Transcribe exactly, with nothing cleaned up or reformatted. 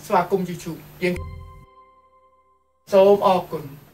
ស្វាគមន៍ YouTube យើងសូមអរគុណ